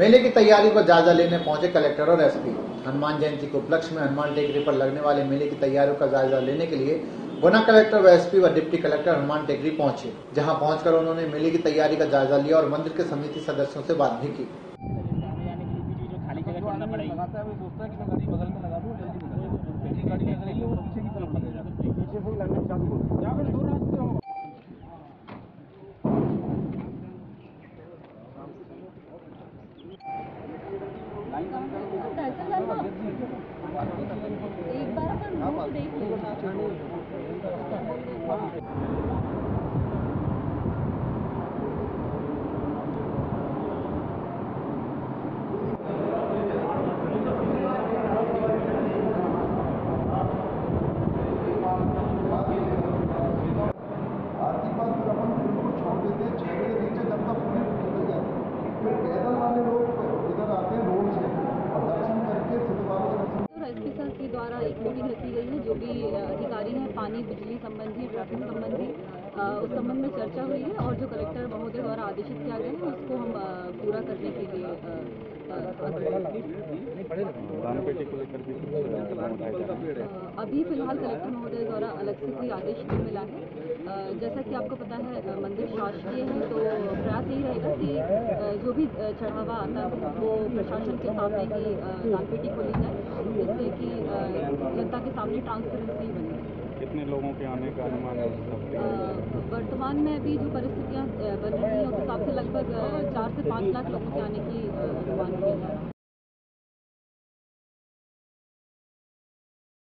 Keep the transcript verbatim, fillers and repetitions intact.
मेले की तैयारी पर जायजा लेने पहुंचे कलेक्टर और एसपी। हनुमान जयंती के उपलक्ष्य में हनुमान टेकरी पर लगने वाले मेले की तैयारियों का जायजा लेने के लिए गुना कलेक्टर व एसपी व डिप्टी कलेक्टर हनुमान टेकरी पहुंचे। जहां पहुंचकर उन्होंने मेले की तैयारी का जायजा लिया और मंदिर के समिति सदस्यों से बात भी की। एक बार अपन देख लेंगे। एसपी सर के द्वारा एक मीटिंग रखी गई है। जो भी अधिकारी हैं पानी बिजली संबंधी ट्रैफिक संबंधी उस संबंध में चर्चा हुई है और जो कलेक्टर महोदय द्वारा आदेशित किया गया है उसको हम पूरा करने के लिए अभी फिलहाल कलेक्टर महोदय द्वारा अलग से कोई आदेश नहीं मिला है। जैसा कि आपको पता है मंदिर शासकीय है, तो प्रयास यही रहेगा कि जो भी चढ़ावा आता है वो प्रशासन के सामने की दानपेटी खोली जाए, जिससे कि जनता के सामने ट्रांसपेरेंसी बने। कितने लोगों के आने का अनुमान है? वर्तमान में अभी जो परिस्थितियाँ बन रही हैं उस हिसाब से लगभग चार से पाँच लाख लोगों के आने की अनुमान किया जा रहा है।